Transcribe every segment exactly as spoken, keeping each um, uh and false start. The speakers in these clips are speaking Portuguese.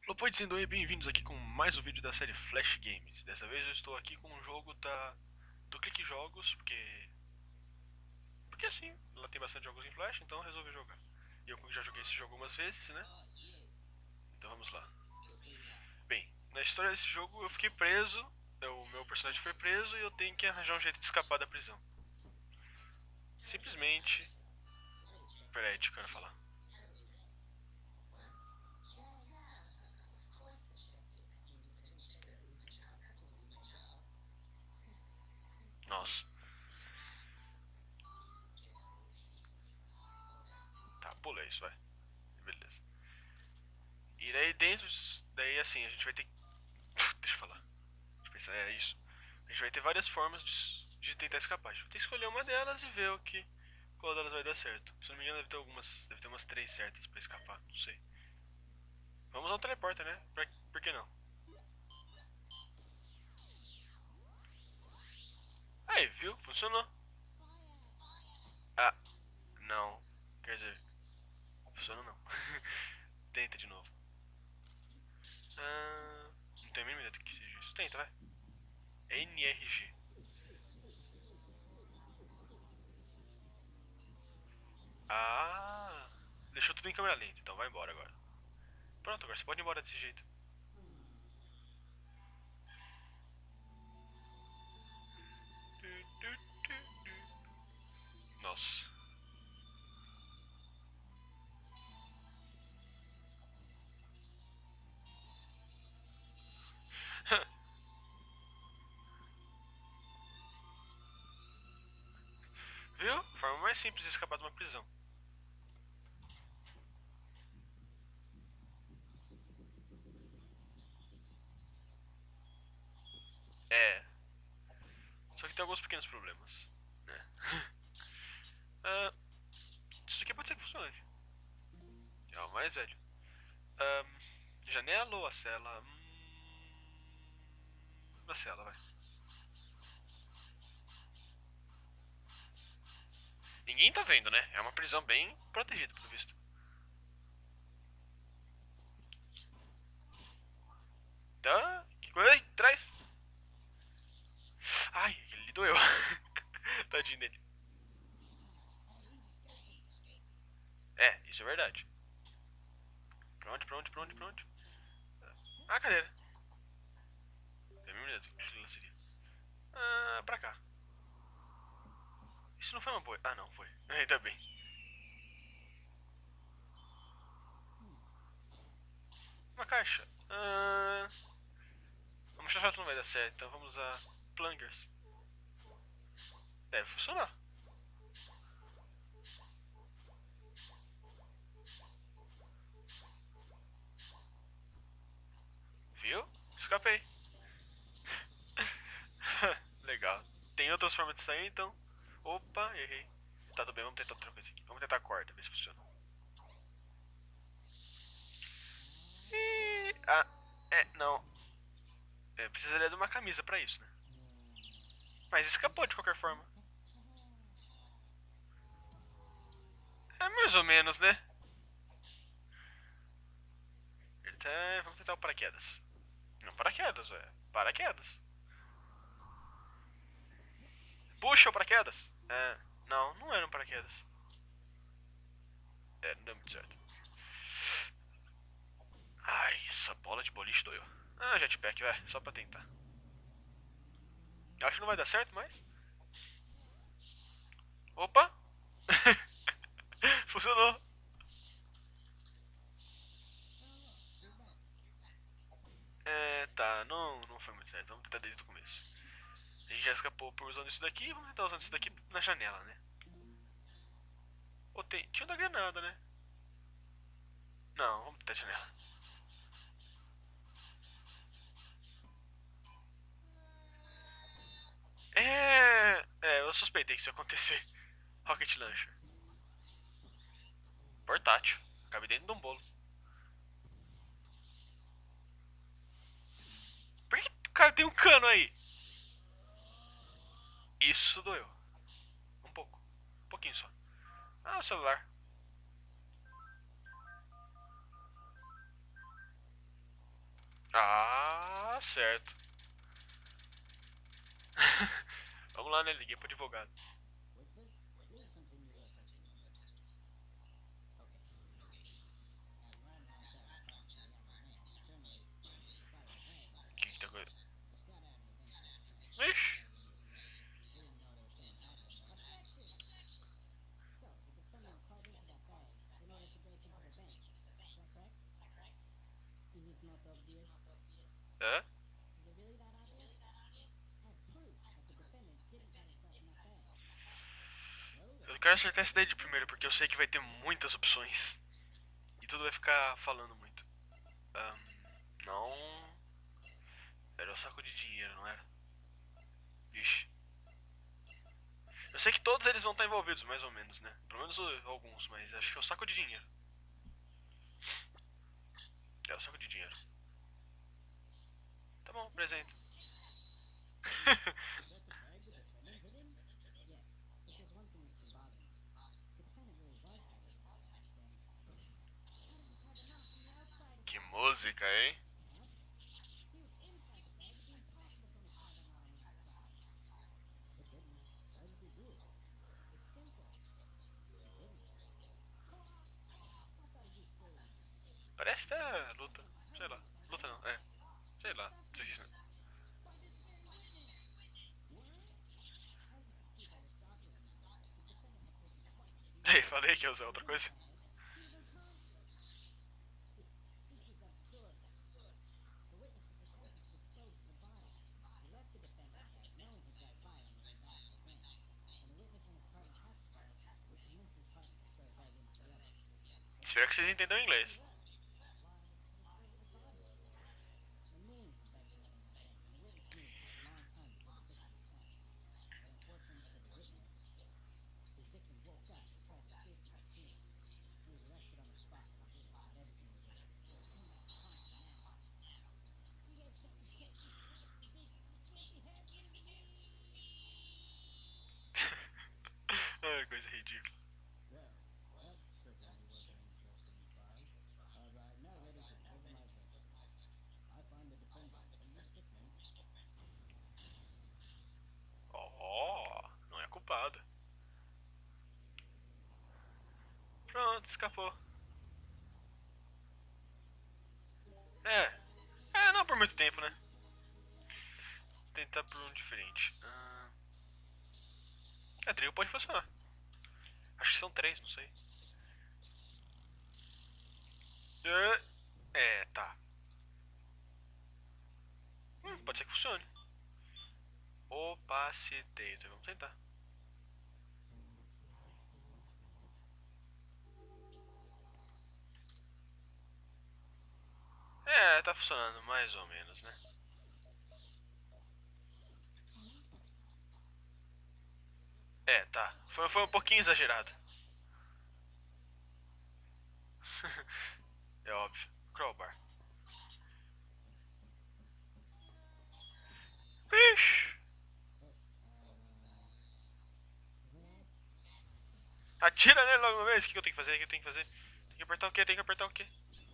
Olá, dizendo e bem-vindos aqui com mais um vídeo da série Flash Games. Dessa vez eu estou aqui com um jogo da do Clique Jogos, porque porque assim, ela tem bastante jogos em Flash, então eu resolvi jogar. E eu já joguei esse jogo algumas vezes, né? Então vamos lá. Bem, na história desse jogo eu fiquei preso, o meu personagem foi preso e eu tenho que arranjar um jeito de escapar da prisão. Simplesmente... Pera aí, deixa eu quero falar. Nossa. Tá, pula isso, vai. Beleza. E daí dentro, daí assim, a gente vai ter que... Deixa eu falar. Deixa eu pensar, é isso. A gente vai ter várias formas de, de tentar escapar. A gente vai ter que escolher uma delas e ver o que, qual delas vai dar certo. Se não me engano, deve ter algumas. Deve ter umas três certas pra escapar. Não sei. Vamos usar um teleporter, né? Pra, por que não? Aí, viu? Funcionou. Ah, não. Quer dizer, funcionou não. Tenta de novo. Ah, não tenho a mínima ideia do que seja isso. Tenta, vai. N R G. Ah, deixou tudo em câmera lenta, então vai embora agora. Pronto, agora você pode ir embora desse jeito. Nossa. Viu? Forma mais simples de escapar de uma prisão. É. Só que tem alguns pequenos problemas, né? Ah, isso aqui pode ser que funcione. É o mais velho. Ah, janela ou a cela? Hum, a cela, vai. Ninguém tá vendo, né? É uma prisão bem protegida, pelo visto. Tá? Que coisa aí? Traz! Ai, ele doeu. Tadinho dele. É, isso é verdade. Pra onde, pra onde, pra onde, pra onde? Ah, a cadeira. Tem a mesma ideia do que aquilo seria. Ah, pra cá. Isso não foi uma boa. Ah, não, foi. Ainda bem. Uma caixa. Ah, uma chachata não vai dar certo, então vamos usar plungers. Deve funcionar. Viu? Escapei. Legal. Tem outras formas de sair, então. Opa, errei. Tá, tudo bem, vamos tentar outra coisa aqui. Vamos tentar a corda, ver se funciona. E... Ah, é, não. É, precisaria de uma camisa pra isso, né? Mas escapou de qualquer forma. É mais ou menos, né? Então, vamos tentar o paraquedas. Não paraquedas, é. Paraquedas. Puxa o paraquedas. É, não, não era um paraquedas. É, não deu muito certo. Ai, essa bola de boliche doeu. Ah, jetpack, vai, só pra tentar. Acho que não vai dar certo, mas. Opa! Funcionou! É, tá, não, não foi muito certo. Vamos tentar desde o começo. A gente já escapou por usando isso daqui, vamos tentar usando isso daqui na janela, né? Ou tem. Tinha um da granada, né? Não, vamos tentar a janela. É. É, eu suspeitei que isso ia acontecer. Rocket Launcher. Portátil. Cabe dentro de um bolo. Por que o cara tem um cano aí? Isso doeu. Um pouco. Um pouquinho só. Ah, o celular. Ah, certo. Vamos lá, né? Liguei pro advogado. Que que tá coisa? Ixi. É? Eu quero acertar essa daí de primeiro, porque eu sei que vai ter muitas opções. E tudo vai ficar falando muito. Ahn, não. Era o saco de dinheiro, não era? Vixe. Eu sei que todos eles vão estar envolvidos, mais ou menos, né? Pelo menos uh, alguns, mas acho que é o saco de dinheiro. É o saco de dinheiro. Tá bom, presente. Que música, hein? Parece até luta. Sei lá. Luta não, é. Sei lá. Não sei isso, né? Ei, falei que ia usar outra coisa. Espero que vocês entendam inglês. Ai, coisa ridícula. Oh, não é culpada. Pronto, escapou. É. É, não por muito tempo, né? Vou tentar por um diferente. Ah... É, trio pode funcionar. Acho que são três, não sei. É, é tá. Hum, pode ser que funcione. Opacitator, vamos tentar. É, tá funcionando mais ou menos, né? É, tá. Foi, foi um pouquinho exagerado. É óbvio. Crowbar. Vixe. Atira nele logo uma vez. O que eu tenho que fazer? O que eu tenho que fazer? Tem que apertar o quê? Tem que apertar o quê?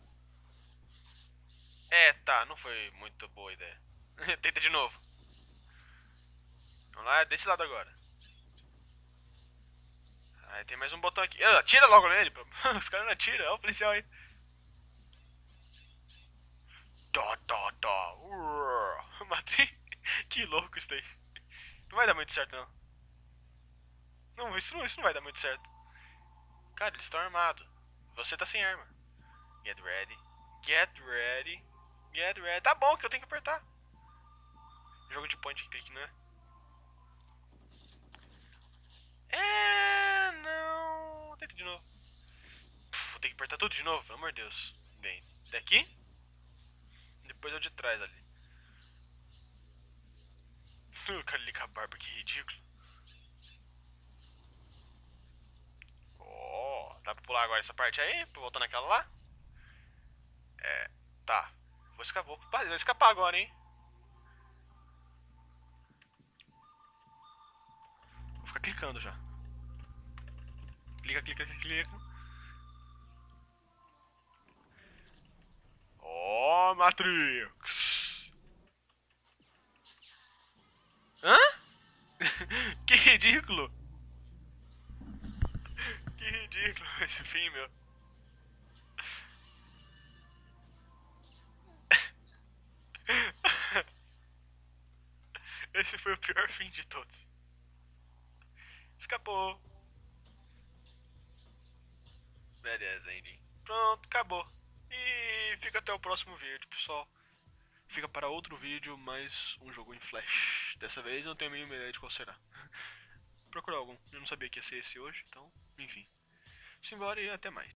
É, tá. Não foi muito boa ideia. Tenta de novo. Vamos lá, desse lado agora. Aí tem mais um botão aqui. Ah, atira logo nele. Os caras não atiram. É o policial aí. Tó, tó, tó. Matei. Que louco isso daí. Não vai dar muito certo, não. Não, isso não, isso não vai dar muito certo. Cara, eles estão armados. Você tá sem arma. Get ready. Get ready. Get ready. Tá bom que eu tenho que apertar. Jogo de point and click, né? É, não. Tenta de novo. Puf, vou ter que apertar tudo de novo, pelo amor de Deus. Bem, daqui. Depois é o de trás ali. O cara ali com a barba, que ridículo. Oh, dá pra pular agora essa parte aí? Pra voltar naquela lá? É, tá. Vou escapar, vou, vou escapar agora, hein? Vou ficar clicando já. Clica, clica, clica, clica. Oh, Matrix! Hã? Que ridículo! Que ridículo esse fim, meu. Esse foi o pior fim de todos. Escapou. Beleza, ending. Pronto, acabou. E fica até o próximo vídeo, pessoal. Fica para outro vídeo, mais um jogo em Flash. Dessa vez eu não tenho a mínima ideia de qual será. Procurar algum. Eu não sabia que ia ser esse hoje, então, enfim. Simbora e até mais.